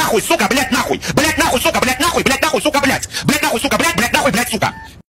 нахуй, сука, блядь, нахуй, сука, блядь, нахуй, сука, блядь, нахуй, сука, блядь, блядь, нахуй, сука, блядь, сука.